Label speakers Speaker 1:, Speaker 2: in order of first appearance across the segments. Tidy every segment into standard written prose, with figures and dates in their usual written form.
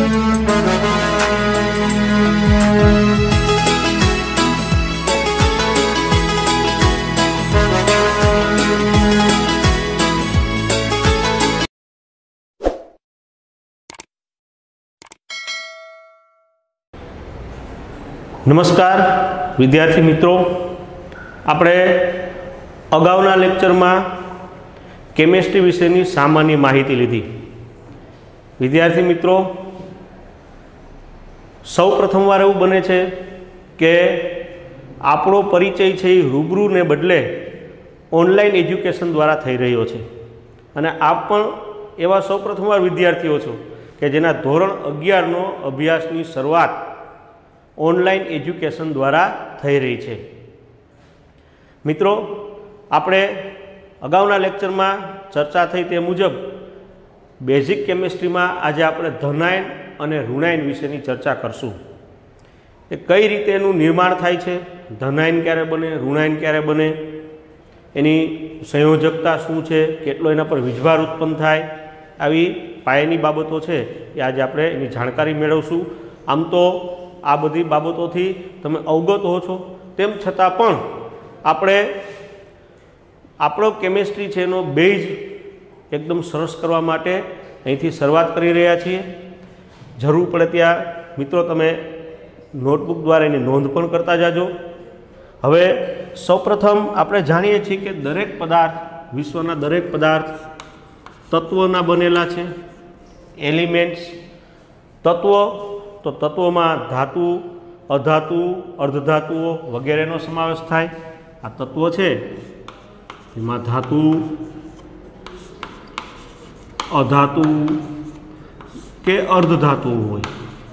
Speaker 1: नमस्कार विद्यार्थी मित्रों, આપણે અગાઉના લેક્ચરમાં કેમેસ્ટ્રી વિશેની સામાન્ય માહિતી લીધી। વિદ્યાર્થી મિત્રો, સૌ પ્રથમવાર એવું બને છે કે આપણો પરિચય છે એ રૂબરૂને બદલે ઓનલાઈન એજ્યુકેશન દ્વારા થઈ રહ્યો છે અને આપ પણ એવા સૌ પ્રથમવાર વિદ્યાર્થીઓ છો કે જેના ધોરણ 11નો અભ્યાસની શરૂઆત ઓનલાઈન એજ્યુકેશન દ્વારા થઈ રહી છે। મિત્રો, આપણે અગાઉના લેક્ચરમાં ચર્ચા થઈ તે મુજબ બેઝિક કેમિસ્ટ્રીમાં આજે આપણે ધનાયન અને ઋણાયન વિશેની ચર્ચા કરશું। એ કઈ રીતે એનું નિર્માણ થાય છે, ધનાયન ક્યારે બને, ઋણાયન ક્યારે બને, એની સંયોજકતા શું છે, કેટલો એના પર વીજભાર ઉત્પન્ન થાય, આવી પાયાની બાબતો છે એ આજે આપણે એની જાણકારી મેળવશું। આમ તો આ બધી બાબતોથી તમે અવગત હો છો, તેમ છતાં પણ આપણે આપણો કેમિસ્ટ્રી છે એનો બેઝ એકદમ સરસ કરવા માટે અહીંથી શરૂઆત કરી રહ્યા છીએ। જરૂર પડે ત્યાં મિત્રો તમે નોટબુક દ્વારા એની નોંધ પણ કરતા જાજો। હવે સૌપ્રથમ આપણે જાણીએ છીએ કે દરેક પદાર્થ, વિશ્વના દરેક પદાર્થ તત્વોના બનેલા છે, એલિમેન્ટ્સ। તત્વો તો તત્વોમાં ધાતુ, અધાતુ, અર્ધધાતુઓ વગેરેનો સમાવેશ થાય। આ તત્વો છે એમાં ધાતુ, અધાતુ કે અર્ધધાતુઓ હોય।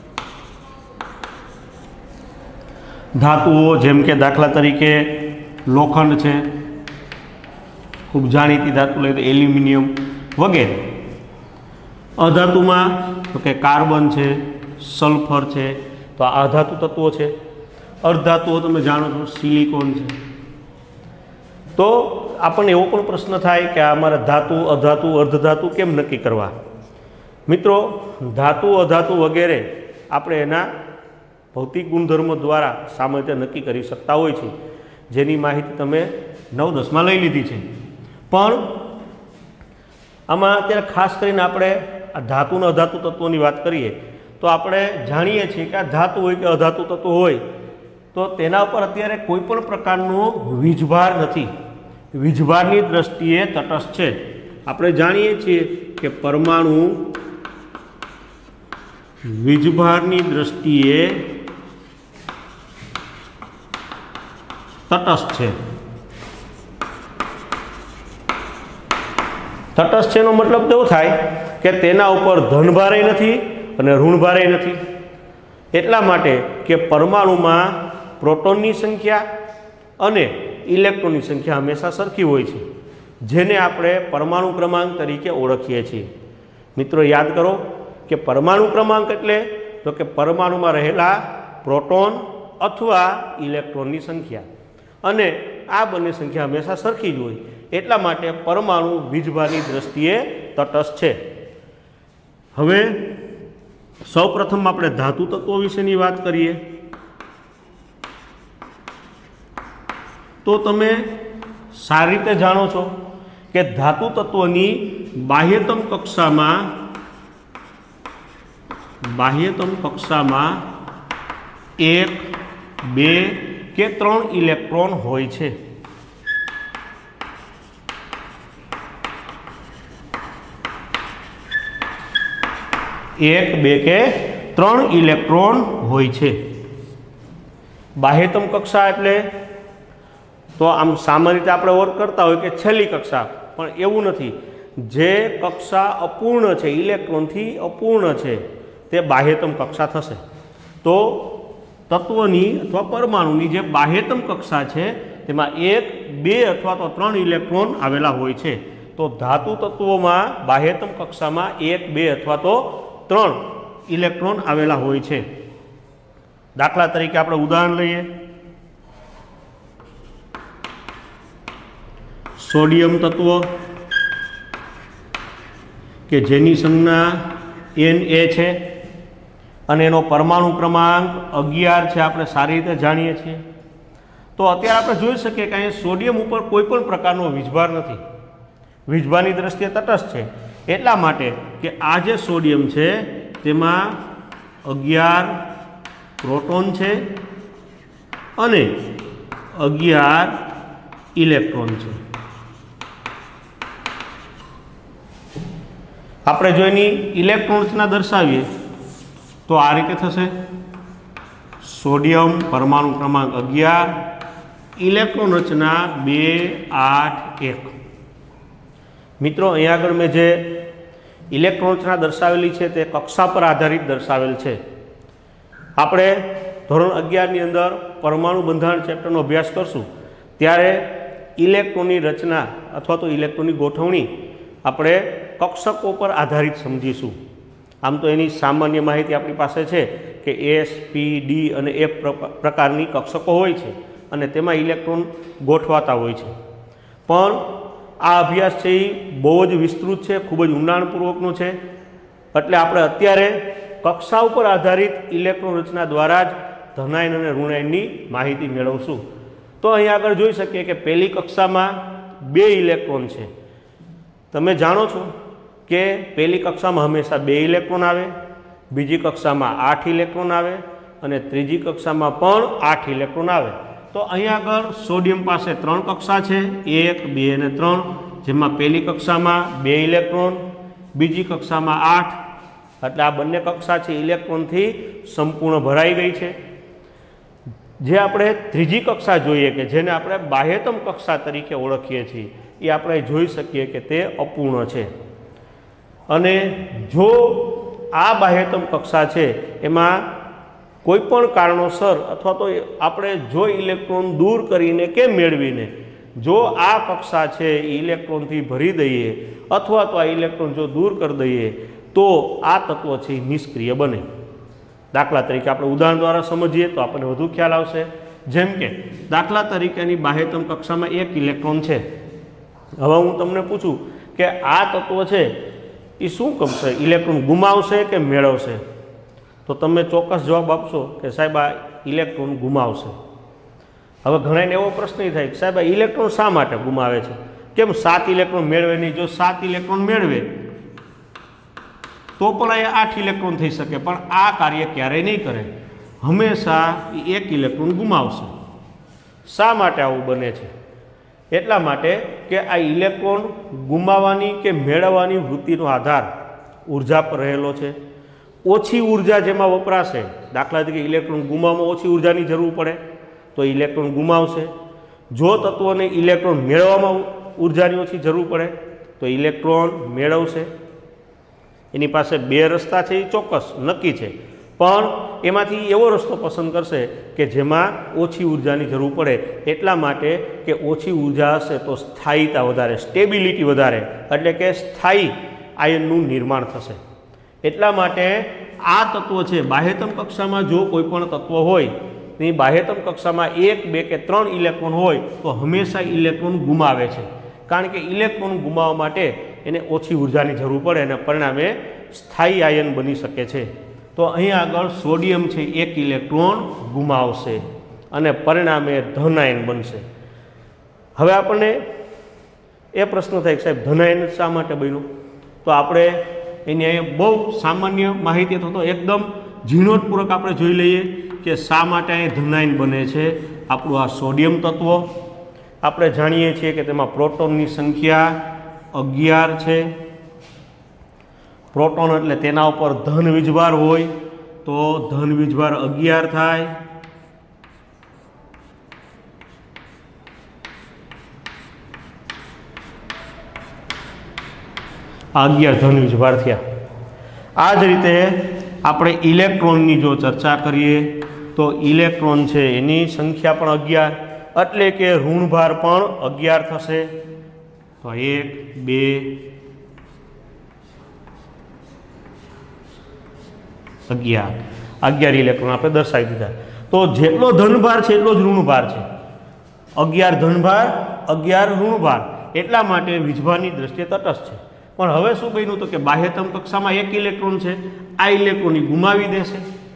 Speaker 1: ધાતુઓ જેમ કે દાખલા તરીકે લોખંડ છે, ખૂબ જાણીતી ધાતુ લઈએ તો એલ્યુમિનિયમ વગેરે। અધાતુમાં તો કે કાર્બન છે, સલ્ફર છે, તો આ અધાતુ તત્વો છે। અર્ધધાતુઓ તમે જાણો છો સિલિકોન છે। તો આપણને એવો પણ પ્રશ્ન થાય કે આ અમારે ધાતુ, અધાતુ, અર્ધધાતુ કેમ નક્કી કરવા? મિત્રો, ધાતુ, અધાતુ વગેરે આપણે એના ભૌતિક ગુણધર્મો દ્વારા સામાન્ય રીતે નક્કી કરી શકતા હોય છે, જેની માહિતી તમે 9-10માં લઈ લીધી છે। પણ આમાં અત્યારે ખાસ કરીને આપણે આ ધાતુ અને અધાતુ તત્વોની વાત કરીએ તો આપણે જાણીએ છીએ કે આ ધાતુ હોય કે અધાતુ તત્વ હોય તો તેના ઉપર અત્યારે કોઈ પણ પ્રકારનો વીજભાર નથી, વીજભારની દ્રષ્ટિએ તટસ્થ છે। આપણે જાણીએ છીએ કે પરમાણુ વીજભારની દ્રષ્ટિએ તટસ્થ છે। તટસ્થ છે એનો મતલબ એવો થાય કે તેના ઉપર ધનભારે નથી અને ઋણભારે નથી। એટલા માટે કે પરમાણુમાં પ્રોટોનની સંખ્યા અને ઇલેક્ટ્રોનની સંખ્યા હંમેશા સરખી હોય છે, જેને આપણે પરમાણુ ક્રમાંક તરીકે ઓળખીએ છીએ। મિત્રો, યાદ કરો કે પરમાણુ ક્રમાંક એટલે તો કે પરમાણુમાં રહેલા પ્રોટોન અથવા ઇલેક્ટ્રોનની સંખ્યા, અને આ બંને સંખ્યા હંમેશા સરખી જ હોય। એટલા માટે પરમાણુ વીજભારની દ્રષ્ટિએ તટસ્થ છે। હવે સૌપ્રથમ આપણે ધાતુ તત્વો વિશેની વાત કરીએ તો તમે સારી રીતે જાણો છો કે ધાતુ તત્વોની બાહ્યતમ કક્ષામાં 1, 2 કે 3 ઇલેક્ટ્રોન હોય છે। 1, 2 કે 3 ઇલેક્ટ્રોન હોય છે। બાહ્યતમ કક્ષા એટલે તો આમ સામાન્ય રીતે આપણે ઓળખ કરતા હોય કે છેલ્લી કક્ષા, પણ એવું નથી। જે કક્ષા અપૂર્ણ છે, ઇલેક્ટ્રોનથી અપૂર્ણ છે, તે બાહ્યતમ કક્ષા થશે। તો તત્વની અથવા પરમાણુની જે બાહ્યતમ કક્ષા છે તેમાં 1, 2 અથવા તો 3 ઇલેક્ટ્રોન આવેલા હોય છે। તો ધાતુ તત્વોમાં બાહ્યતમ કક્ષામાં 1, 2 અથવા તો 3 ઇલેક્ટ્રોન આવેલા હોય છે। દાખલા તરીકે આપણે ઉદાહરણ લઈએ, સોડિયમ તત્વ કે જેની સંજ્ઞા Na છે અને એનો પરમાણુ ક્રમાંક 11 છે, આપણે સારી રીતે જાણીએ છીએ। તો અત્યારે આપણે જોઈ શકીએ કે અહીંયા સોડિયમ ઉપર કોઈ પણ પ્રકારનો વીજભાર નથી, વીજભારની દ્રષ્ટિએ તટસ્થ છે, એટલા માટે કે આ જે સોડિયમ છે તેમાં 11 પ્રોટોન છે અને 11 ઇલેક્ટ્રોન છે। આપણે જો એની ઇલેક્ટ્રોન રચના દર્શાવીએ તો આ રીતે થશે, સોડિયમ પરમાણુ ક્રમાંક 11, ઇલેક્ટ્રોન રચના 2, 8, 1। મિત્રો અહીંયા આગળ મેં જે ઇલેક્ટ્રોન રચના દર્શાવેલી છે તે કક્ષા પર આધારિત દર્શાવેલ છે। આપણે ધોરણ 11ની અંદર પરમાણુ બંધારણ ચેપ્ટરનો અભ્યાસ કરશું ત્યારે ઇલેક્ટ્રોનની રચના અથવા તો ઇલેક્ટ્રોનની ગોઠવણી આપણે કક્ષકો પર આધારિત સમજીશું। આમ તો એની સામાન્ય માહિતી આપણી પાસે છે કે S, P, D અને F પ્રકારની કક્ષકો હોય છે અને તેમાં ઇલેક્ટ્રોન ગોઠવાતા હોય છે, પણ આ અભ્યાસ છે એ બહુ જ વિસ્તૃત છે, ખૂબ જ ઊંડાણપૂર્વકનો છે, એટલે આપણે અત્યારે કક્ષા ઉપર આધારિત ઇલેક્ટ્રોન રચના દ્વારા જ ધનાયન અને ઋણાયનની માહિતી મેળવશું। તો અહીં આગળ જોઈ શકીએ કે પહેલી કક્ષામાં 2 ઇલેક્ટ્રોન છે। તમે જાણો છો કે પહેલી કક્ષામાં હંમેશા 2 ઇલેક્ટ્રોન આવે, બીજી કક્ષામાં 8 ઇલેક્ટ્રોન આવે અને ત્રીજી કક્ષામાં પણ 8 ઇલેક્ટ્રોન આવે। તો અહીં આગળ સોડિયમ પાસે 3 કક્ષા છે, 1, 2 અને 3, જેમાં પહેલી કક્ષામાં 2 ઇલેક્ટ્રોન, બીજી કક્ષામાં 8, એટલે આ બંને કક્ષા છે ઇલેક્ટ્રોનથી સંપૂર્ણ ભરાઈ ગઈ છે। જે આપણે ત્રીજી કક્ષા જોઈએ કે જેને આપણે બાહ્યતમ કક્ષા તરીકે ઓળખીએ છીએ એ આપણે જોઈ શકીએ કે તે અપૂર્ણ છે, અને જો આ બાહ્યતમ કક્ષા છે એમાં કોઈ પણ કારણોસર અથવા તો આપણે જો ઇલેક્ટ્રોન દૂર કરીને કે મેળવીને જો આ કક્ષા છે એ ઇલેક્ટ્રોનથી ભરી દઈએ અથવા તો આ ઇલેક્ટ્રોન જો દૂર કરી દઈએ તો આ તત્વ છે એ નિષ્ક્રિય બને। દાખલા તરીકે આપણે ઉદાહરણ દ્વારા સમજીએ તો આપણને વધુ ખ્યાલ આવશે। જેમ કે દાખલા તરીકેની બાહ્યતમ કક્ષામાં 1 ઇલેક્ટ્રોન છે। હવે હું તમને પૂછું કે આ તત્વ છે એ શું કરશે, ઇલેક્ટ્રોન ગુમાવશે કે મેળવશે? તો તમે ચોક્કસ જવાબ આપશો કે સાહેબ આ ઇલેક્ટ્રોન ગુમાવશે। હવે ઘણાને એવો પ્રશ્ન થાય કે સાહેબ આ ઇલેક્ટ્રોન શા માટે ગુમાવે છે, કેમ 7 ઇલેક્ટ્રોન મેળવે નહીં? જો 7 ઇલેક્ટ્રોન મેળવે તો પણ એ 8 ઇલેક્ટ્રોન થઈ શકે, પણ આ કાર્ય ક્યારેય નહીં કરે, હંમેશા 1 ઇલેક્ટ્રોન ગુમાવશે। શા માટે આવું બને છે? એટલા માટે કે આ ઇલેક્ટ્રોન ગુમાવવાની કે મેળવવાની વૃત્તિનો આધાર ઉર્જા પર રહેલો છે। ઓછી ઉર્જા જેમાં વપરાશે, દાખલા તરીકે ઇલેક્ટ્રોન ગુમાવવામાં ઓછી ઉર્જાની જરૂર પડે તો ઇલેક્ટ્રોન ગુમાવશે, જો તત્વોને ઇલેક્ટ્રોન મેળવવામાં ઉર્જાની ઓછી જરૂર પડે તો ઇલેક્ટ્રોન મેળવશે। એની પાસે 2 રસ્તા છે એ ચોક્કસ નક્કી છે, પણ એમાંથી એવો રસ્તો પસંદ કરશે કે જેમાં ઓછી ઉર્જાની જરૂર પડે, એટલા માટે કે ઓછી ઉર્જા હશે તો સ્થાયીતા વધારે, સ્ટેબિલિટી વધારે, એટલે કે સ્થાયી આયનનું નિર્માણ થશે। એટલા માટે આ તત્વ છે બાહ્યતમ કક્ષામાં જો કોઈ પણ તત્વ હોય તેની બાહ્યતમ કક્ષામાં 1, 2 કે 3 ઇલેક્ટ્રોન હોય તો હંમેશા ઇલેક્ટ્રોન ગુમાવે છે, કારણ કે ઇલેક્ટ્રોન ગુમાવવા માટે એને ઓછી ઉર્જાની જરૂર પડે અને પરિણામે સ્થાયી આયન બની શકે છે। તો અહીં આગળ સોડિયમ છે 1 ઇલેક્ટ્રોન ગુમાવશે અને પરિણામે ધન આયન બનશે। હવે આપણને એ પ્રશ્ન થાય કે સાહેબ ધન આયન શા માટે બન્યું? તો આપણે એની અહીંયા બહુ સામાન્ય માહિતી અથવા તો એકદમ ઝીણવટપૂર્વક આપણે જોઈ લઈએ કે શા માટે અહીં ધન આયન બને છે। આપણું આ સોડિયમ તત્વ આપણે જાણીએ છીએ કે તેમાં પ્રોટોનની સંખ્યા 11 છે। પ્રોટોન એટલે તેના ઉપર ધન વીજભાર હોય તો ધન વીજભાર 11 થાય। આ 11 ધન વીજભાર થયા। આ જ રીતે આપણે ઇલેક્ટ્રોનની જો ચર્ચા કરીએ તો ઇલેક્ટ્રોન છે એની સંખ્યા પણ 11, એટલે કે ઋણભાર પણ 11 થશે। તો 1, 2, 11 ઇલેક્ટ્રોન આપણે દર્શાવી દીધા। તો જેટલો ધનભાર છે એટલો જ ઋણભાર છે, 11 ધનભાર 11 ઋણભાર, એટલા માટે વીજભારની દ્રષ્ટિએ તટસ્થ છે। પણ હવે શું બન્યું તો કે બાહ્યતમ કક્ષામાં 1 ઇલેક્ટ્રોન છે, આ ઇલેક્ટ્રોન ગુમાવી દેશે,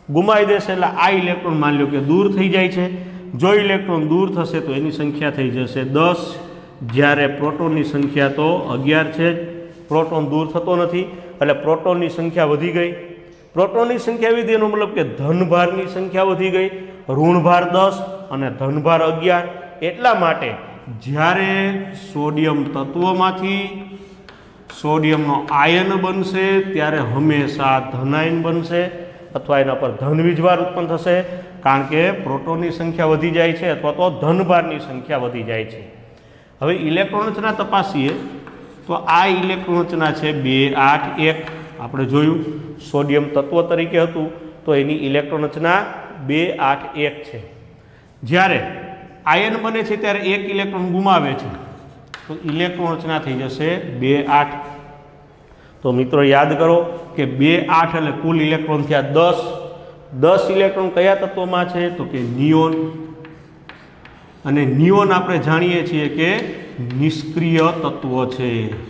Speaker 1: ગુમાવી દેશે એટલે આ ઇલેક્ટ્રોન માની લો કે દૂર થઈ જાય છે। જો ઇલેક્ટ્રોન દૂર થશે તો એની સંખ્યા થઈ જશે 10, જ્યારે પ્રોટોનની સંખ્યા તો 11 છે જ। પ્રોટોન દૂર થતો નથી એટલે પ્રોટોનની સંખ્યા વધી ગઈ। પ્રોટોનની સંખ્યા વધી એનો મતલબ કે ધનભારની સંખ્યા વધી ગઈ, ઋણભાર 10 અને ધનભાર 11। એટલા માટે જ્યારે સોડિયમ તત્વમાંથી સોડિયમનો આયન બનશે ત્યારે હંમેશા ધનાયન બનશે અથવા એના પર ધન વીજભાર ઉત્પન્ન થશે, કારણ કે પ્રોટોનની સંખ્યા વધી જાય છે અથવા તો ધનભારની સંખ્યા વધી જાય છે। હવે ઇલેક્ટ્રોન રચના તપાસીએ તો આ ઇલેક્ટ્રોન રચના છે 2 8 1। આપણે જોયું સોડિયમ તત્વ તરીકે હતું તો એની ઇલેક્ટ્રોન રચના 2 8 1 છે। જ્યારે આયન બને છે ત્યારે એક ઇલેક્ટ્રોન ગુમાવે છે તો ઇલેક્ટ્રોન રચના થઈ જશે 2 8। તો મિત્રો યાદ કરો કે 2 8 એટલે કુલ ઇલેક્ટ્રોન થયા 10। 10 ઇલેક્ટ્રોન કયા તત્વમાં છે તો કે નિયોન, અને નિયોન આપણે જાણીએ છીએ કે નિષ્ક્રિય તત્વ છે।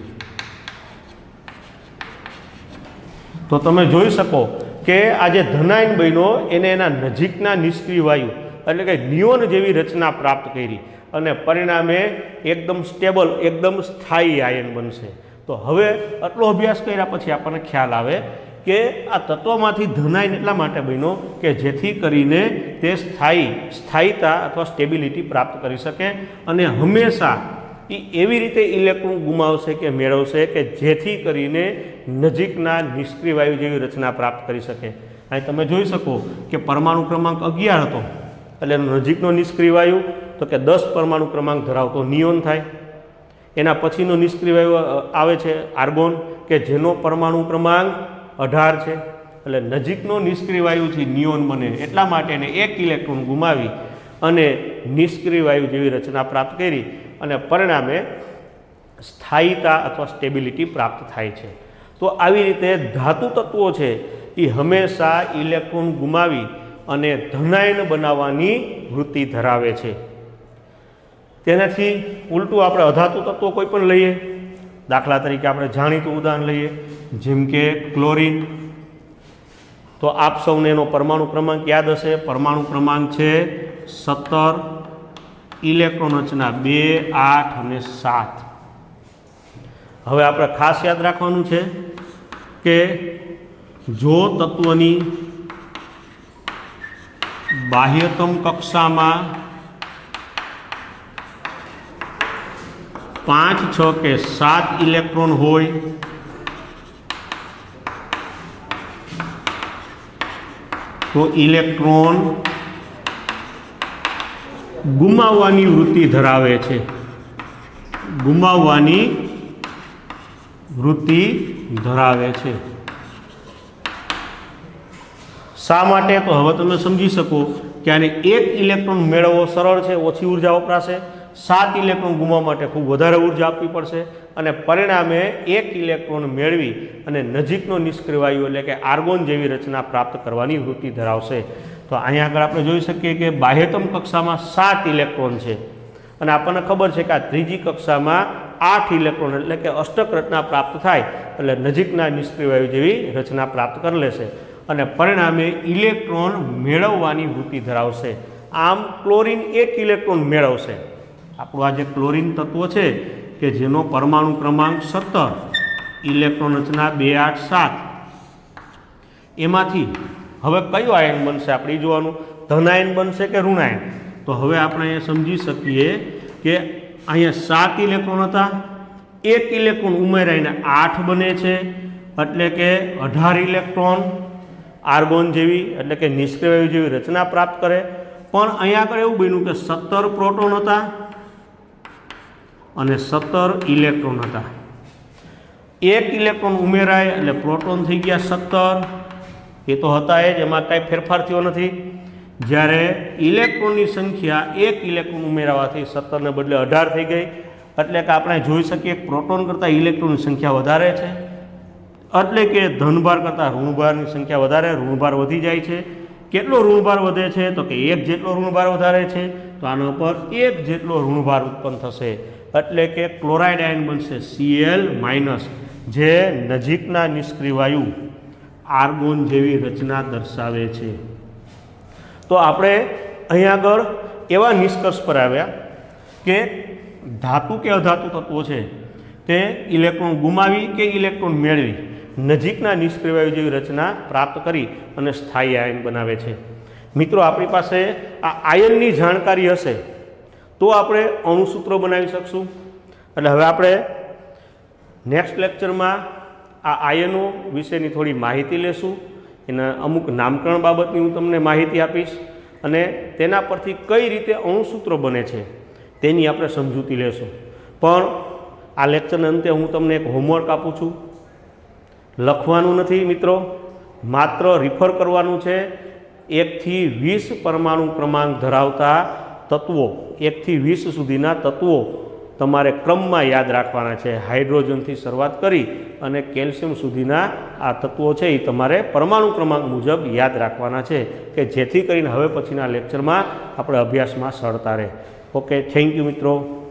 Speaker 1: તો તમે જોઈ શકો કે આ જે ધનાયન બન્યો એને એના નજીકના નિષ્ક્રિય વાયુ એટલે કે નિયોન જેવી રચના પ્રાપ્ત કરી અને પરિણામે એકદમ સ્ટેબલ, એકદમ સ્થાયી આયન બનશે। તો હવે આટલો અભ્યાસ કર્યા પછી આપણને ખ્યાલ આવે કે આ તત્વમાંથી ધનાયન એટલા માટે બન્યો કે જેથી કરીને તે સ્થાયીતા અથવા સ્ટેબિલિટી પ્રાપ્ત કરી શકે અને હંમેશા એ એવી રીતે ઇલેક્ટ્રોન ગુમાવશે કે મેળવશે કે જેથી કરીને નજીકના નિષ્ક્રિય વાયુ જેવી રચના પ્રાપ્ત કરી શકે। અહીં તમે જોઈ શકો કે પરમાણુ ક્રમાંક 11 હતો એટલે નજીકનો નિષ્ક્રિય વાયુ તો કે 10 પરમાણુ ક્રમાંક ધરાવતો નિયોન થાય। એના પછીનો નિષ્ક્રિય વાયુ આવે છે આર્ગોન કે જેનો પરમાણુ ક્રમાંક 18 છે, એટલે નજીકનો નિષ્ક્રિય વાયુથી નિયોન બને એટલા માટે એને એક ઇલેક્ટ્રોન ગુમાવી અને નિષ્ક્રિય વાયુ જેવી રચના પ્રાપ્ત કરી અને પરિણામે સ્થાયીતા અથવા સ્ટેબિલિટી પ્રાપ્ત થાય છે। તો આવી રીતે ધાતુ તત્વો છે એ હંમેશા ઇલેક્ટ્રોન ગુમાવી અને ધનાયન બનાવવાની વૃત્તિ ધરાવે છે। તેનાથી ઉલટું આપણે અધાતુ તત્વો કોઈ પણ લઈએ, દાખલા તરીકે આપણે જાણીતું ઉદાહરણ લઈએ જેમ કે ક્લોરીન। તો આપ સૌને એનો પરમાણુ ક્રમાંક યાદ હશે, પરમાણુ ક્રમાંક છે 17, ઇલેક્ટ્રોન રચના 2 8 અને 7। હવે આપણે ખાસ યાદ રાખવાનું છે કે જો તત્વની બાહ્યતમ કક્ષામાં 5 6 કે 7 ઇલેક્ટ્રોન હોય તો ઇલેક્ટ્રોન ગુમાવવાની વૃત્તિ ધરાવે છે, ગુમાવવાની વૃત્તિ ધરાવે છે। શા માટે તો હવે તમે સમજી શકો કે આને એક ઇલેક્ટ્રોન મેળવવો સરળ છે, ઓછી ઉર્જા વપરાશે। 7 ઇલેક્ટ્રોન ગુમાવવા માટે ખૂબ વધારે ઉર્જા આપવી પડશે અને પરિણામે એક ઇલેક્ટ્રોન મેળવી અને નજીકનો નિષ્ક્રિય વાયુ એટલે કે આર્ગોન જેવી રચના પ્રાપ્ત કરવાની વૃત્તિ ધરાવશે। તો અહીંયા આગળ આપણે જોઈ શકીએ કે બાહ્યતમ કક્ષામાં 7 ઇલેક્ટ્રોન છે અને આપણને ખબર છે કે આ ત્રીજી કક્ષામાં 8 ઇલેક્ટ્રોન એટલે કે અષ્ટક રચના પ્રાપ્ત થાય એટલે નજીકના નિષ્ક્રિય વાયુ જેવી રચના પ્રાપ્ત કરી લેશે અને પરિણામે ઇલેક્ટ્રોન મેળવવાની વૃત્તિ ધરાવશે। આમ ક્લોરીન એક ઇલેક્ટ્રોન મેળવશે। આપણું આ જે ક્લોરીન તત્વ છે કે જેનો પરમાણુ ક્રમાંક 17, ઇલેક્ટ્રોન રચના 2 8 7, એમાંથી હવે કયું આયન બનશે આપણે જોવાનું, ધનાયન બનશે કે ઋણાયન। તો હવે આપણે અહીંયા સમજી શકીએ કે અહીંયા 7 ઇલેક્ટ્રોન હતા, એક ઇલેક્ટ્રોન ઉમેરાઈને 8 બને છે એટલે કે 18 ઇલેક્ટ્રોન આર્ગોન જેવી એટલે કે નિષ્ક્રિય વાયુ જેવી રચના પ્રાપ્ત કરે। પણ અહીંયા આગળ એવું બન્યું કે 17 પ્રોટોન હતા અને 17 ઇલેક્ટ્રોન હતા। એક ઇલેક્ટ્રોન ઉમેરાય એટલે પ્રોટોન થઈ ગયા 17, એ તો હતા જ, એમાં કાંઈ ફેરફાર થયો નથી। જ્યારે ઇલેક્ટ્રોનની સંખ્યા એક ઇલેક્ટ્રોન ઉમેરાવાથી 17 ને બદલે 18 થઈ ગઈ એટલે કે આપણે જોઈ શકીએ પ્રોટોન કરતાં ઇલેક્ટ્રોનની સંખ્યા વધારે છે એટલે કે ધનભાર કરતાં ઋણભારની સંખ્યા વધારે, ઋણભાર વધી જાય છે। કેટલો ઋણભાર વધે છે તો કે 1 જેટલો ઋણભાર વધારે છે તો આના ઉપર 1 જેટલો ઋણભાર ઉત્પન્ન થશે એટલે કે ક્લોરાઇડ આયન બનશે Cl-, જે નજીકના નિષ્ક્રિય વાયુ આર્ગોન જેવી રચના દર્શાવે છે। તો આપણે અહીં આગળ એવા નિષ્કર્ષ પર આવ્યા કે ધાતુ કે અધાતુ તત્વો છે તે ઇલેક્ટ્રોન ગુમાવી કે ઇલેક્ટ્રોન મેળવી નજીકના નિષ્ક્રિય વાયુ જેવી રચના પ્રાપ્ત કરી અને સ્થાયી આયન બનાવે છે। મિત્રો, આપણી પાસે આ આયનની જાણકારી હશે તો આપણે અણુસૂત્રો બનાવી શકશું। એટલે હવે આપણે નેક્સ્ટ લેક્ચરમાં આ આયનો વિશેની થોડી માહિતી લેશું, એના અમુક નામકરણ બાબતની હું તમને માહિતી આપીશ અને તેના પરથી કઈ રીતે અણુસૂત્રો બને છે તેની આપણે સમજૂતી લેશું। પણ આ લેક્ચરના અંતે હું તમને એક હોમવર્ક આપું છું। લખવાનું નથી મિત્રો, માત્ર રિફર કરવાનું છે। 1 થી 20 પરમાણુ ક્રમાંક ધરાવતા તત્વો, 1 થી 20 સુધીના તત્વો તમારે ક્રમમાં યાદ રાખવાના છે। હાઇડ્રોજનથી શરૂઆત કરી અને કેલ્શિયમ સુધીના આ તત્વો છે એ તમારે પરમાણુ ક્રમાંક મુજબ યાદ રાખવાના છે કે જેથી કરીને હવે પછીના લેક્ચરમાં આપણે અભ્યાસમાં સરળતા રહે। ઓકે, થેન્ક યુ મિત્રો।